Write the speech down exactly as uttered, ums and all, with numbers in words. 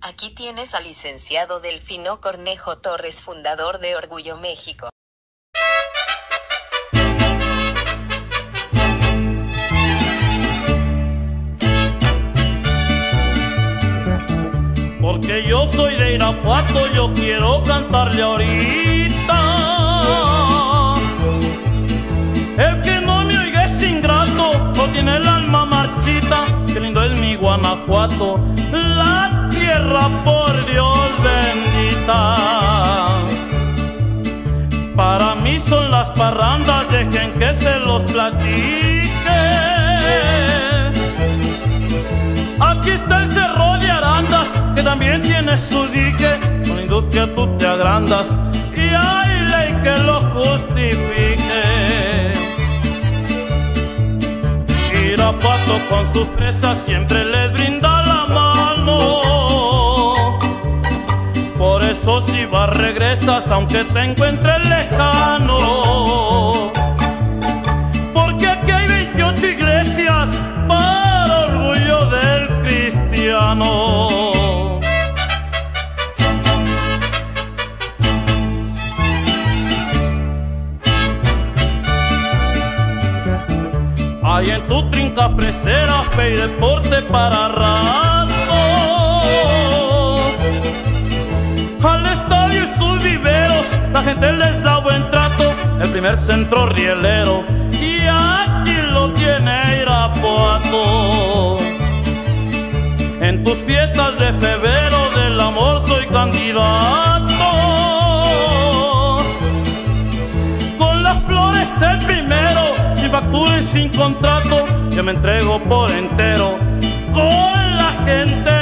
Aquí tienes al licenciado Delfino Cornejo Torres, fundador de Orgullo México. Porque yo soy de Irapuato, yo quiero cantarle ahorita. El que no me oiga es ingrato, o tiene el alma marchita. Qué lindo es mi Guanajuato, la tierra por Dios bendita. Para mí son las parrandas, dejen que se los platique. Aquí está el cerro de Arandas, que también tiene su dique. Con la industria tú te agrandas y hay ley que lo justifique. Irapuato con su fresa siempre les brinda la mano. Por eso si vas regresas aunque te encuentres lejano. Porque aquí hay veintiocho iglesias para orgullo del cristiano. Hay en tu trinca presera fe y deporte para rato. Al estadio y sus viveros la gente les da buen trato. El primer centro rielero y aquí lo tiene Irapuato. En tus fiestas de febrero del amor soy candidato. Con las flores el primero, sin factura y sin contrato, yo me entrego por entero con la gente